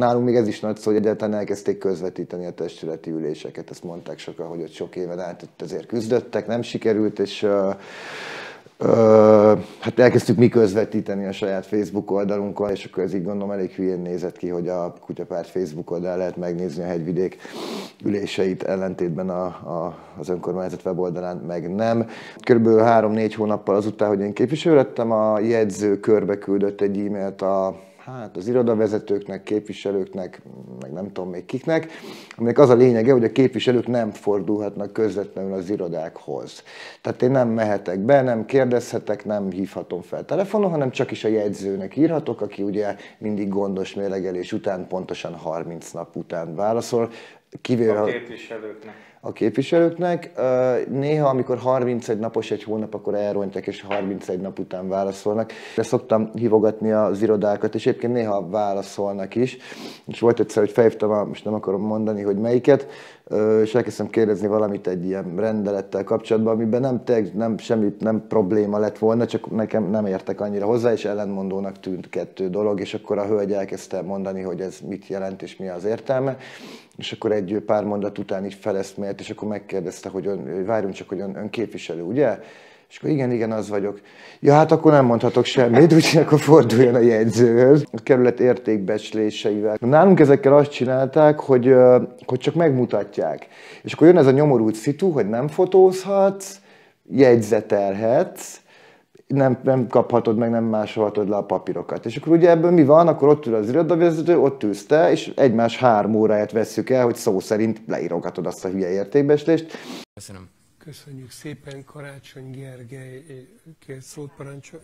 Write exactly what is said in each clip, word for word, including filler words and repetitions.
nálunk még ez is nagy szó, hogy egyáltalán elkezdték közvetíteni a testületi üléseket. Ezt mondták sokan, hogy ott sok éven át ezért küzdöttek, nem sikerült, és uh, uh, hát elkezdtük mi közvetíteni a saját Facebook oldalunkon, és akkor ez így gondolom elég hülyén nézett ki, hogy a Kutyapárt Facebook oldalán lehet megnézni a Hegyvidék üléseit, ellentétben a, a, az önkormányzat weboldalán meg nem. Körülbelül három-négy hónappal azután, hogy én képviselő lettem, a jegyző körbe küldött egy e-mailt a Hát az irodavezetőknek, képviselőknek, meg nem tudom még kiknek, aminek az a lényege, hogy a képviselők nem fordulhatnak közvetlenül az irodákhoz. Tehát én nem mehetek be, nem kérdezhetek, nem hívhatom fel telefonon, hanem csak is a jegyzőnek írhatok, aki ugye mindig gondos mérlegelés után, pontosan harminc nap után válaszol. Kivéve a képviselőknek. A képviselőknek. Néha, amikor harmincegy napos egy hónap, akkor elrontják, és harmincegy nap után válaszolnak. De szoktam hívogatni az irodákat, és egyébként néha válaszolnak is. És volt egyszer, hogy felhívtam, a, most nem akarom mondani, hogy melyiket, és elkezdtem kérdezni valamit egy ilyen rendelettel kapcsolatban, amiben nem, nem semmi nem probléma lett volna, csak nekem nem értek annyira hozzá, és ellentmondónak tűnt kettő dolog, és akkor a hölgy elkezdte mondani, hogy ez mit jelent, és mi az értelme. És akkor egy pár mondat után így feleszmélt, és akkor megkérdezte, hogy ön, várjunk csak, hogy ön, ön képviselő, ugye? És akkor igen, igen, az vagyok. Ja, hát akkor nem mondhatok semmit, úgyhogy akkor forduljon a jegyzőhöz. A kerület értékbecsléseivel. Nálunk ezekkel azt csinálták, hogy, hogy csak megmutatják. És akkor jön ez a nyomorult szitu, hogy nem fotózhatsz, jegyzetelhetsz, nem, nem kaphatod meg, nem másolhatod le a papírokat. És akkor ugye ebből mi van? Akkor ott ül az irodavezető, ott ülsz te, és egymás három óráját vesszük el, hogy szó szerint leírogatod azt a hülye értékbeslést. Köszönöm. Köszönjük szépen, Karácsony Gergely, kért szót parancsol.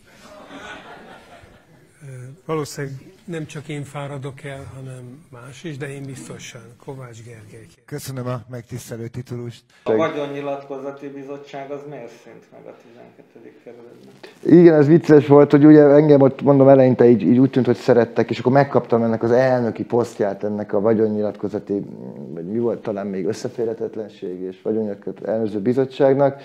Valószínűleg nem csak én fáradok el, hanem más is, de én biztosan. Kovács Gergely. Köszönöm a megtisztelő titulust. A vagyonnyilatkozati bizottság az miért szűnt meg a tizenkettedik kerületben? Igen, ez vicces volt, hogy ugye engem ott mondom eleinte így, így úgy tűnt, hogy szerettek, és akkor megkaptam ennek az elnöki posztját ennek a vagyonnyilatkozati, vagy mi volt, talán még összeférhetetlenség és vagyonnyilatkozati elnöző bizottságnak.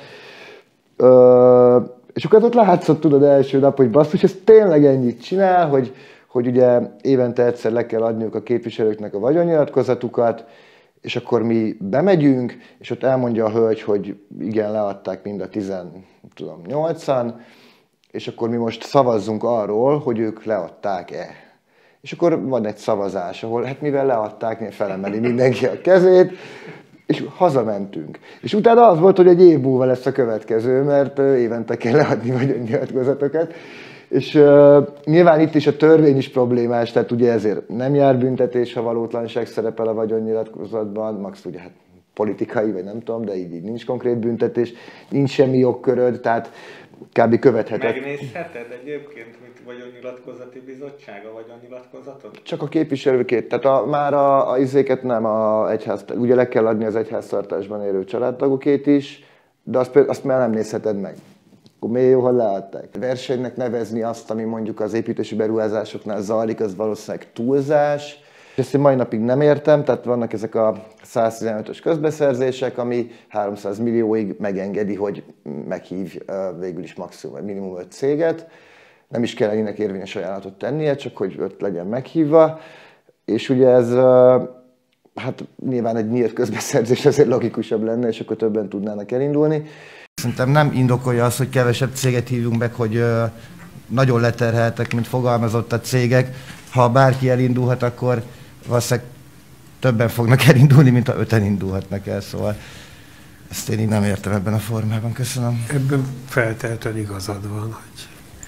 Ö, és akkor ott látszott, tudod, első nap, hogy basszus, ez tényleg ennyit csinál, hogy, hogy ugye évente egyszer le kell adniuk a képviselőknek a vagyonnyilatkozatukat, és akkor mi bemegyünk, és ott elmondja a hölgy, hogy igen, leadták mind a tizennyolcan, és akkor mi most szavazzunk arról, hogy ők leadták-e. És akkor van egy szavazás, ahol hát mivel leadták, felemeli mindenki a kezét, és hazamentünk. És utána az volt, hogy egy év múlva lesz a következő, mert évente kell leadni vagyonnyilatkozatokat. És uh, nyilván itt is a törvény is problémás, tehát ugye ezért nem jár büntetés, ha valótlanság szerepel a vagyonnyilatkozatban, max ugye hát politikai, vagy nem tudom, de így, így nincs konkrét büntetés, nincs semmi jogköröd, tehát kb. Követheted. Megnézheted egyébként, mint vagyonnyilatkozati bizottság a vagyonnyilatkozatot? Csak a képviselőkét, tehát a, már a, a izéket nem, a egyház, ugye le kell adni az egyháztartásban élő családtagokét is, de azt, azt már nem nézheted meg. Akkor miért jó, ha leadták. Versenynek nevezni azt, ami mondjuk az építési beruházásoknál zajlik, az valószínűleg túlzás. Ezt én mai napig nem értem, tehát vannak ezek a száztizenötös közbeszerzések, ami háromszáz millióig megengedi, hogy meghív végül is maximum, minimum öt céget. Nem is kell ennek érvényes ajánlatot tennie, csak hogy öt legyen meghívva. És ugye ez, hát nyilván egy nyílt közbeszerzés azért logikusabb lenne, és akkor többen tudnának elindulni. Szerintem nem indokolja az, hogy kevesebb céget hívjunk meg, hogy nagyon leterheltek, mint fogalmazott a cégek. Ha bárki elindulhat, akkor valószínűleg többen fognak elindulni, mint ha öten indulhatnak el, szóval ezt én így nem értem ebben a formában. Köszönöm. Ebben feltétlenül igazad van, hogy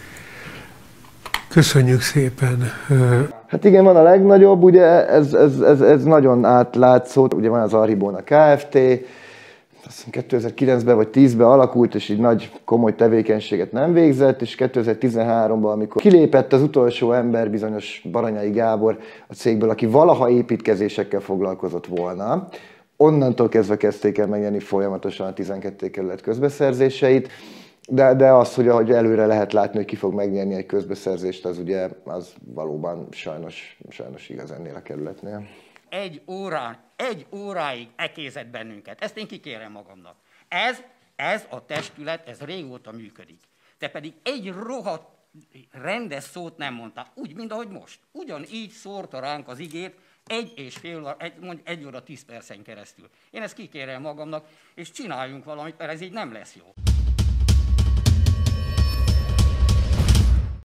köszönjük szépen. Hát igen, van a legnagyobb, ugye ez, ez, ez, ez nagyon átlátszó, ugye van az Archibona Kft., azt hiszem kétezer-kilencben vagy tízben alakult, és így nagy komoly tevékenységet nem végzett, és kétezer-tizenháromban, amikor kilépett az utolsó ember, bizonyos Baranyai Gábor a cégből, aki valaha építkezésekkel foglalkozott volna, onnantól kezdve kezdték el megnyerni folyamatosan a tizenkettedik kerület közbeszerzéseit, de, de az, hogy ahogy előre lehet látni, hogy ki fog megnyerni egy közbeszerzést, az ugye az valóban sajnos, sajnos igaz ennél a kerületnél. Egy órán, egy óráig ekézett bennünket. Ezt én kikérem magamnak. Ez, ez a testület, ez régóta működik. Te pedig egy rohadt rendes szót nem mondta. Úgy, mint ahogy most. Ugyanígy szórta ránk az igét egy és fél, egy, mondj, egy óra tíz percen keresztül. Én ezt kikérem magamnak, és csináljunk valamit, mert ez így nem lesz jó.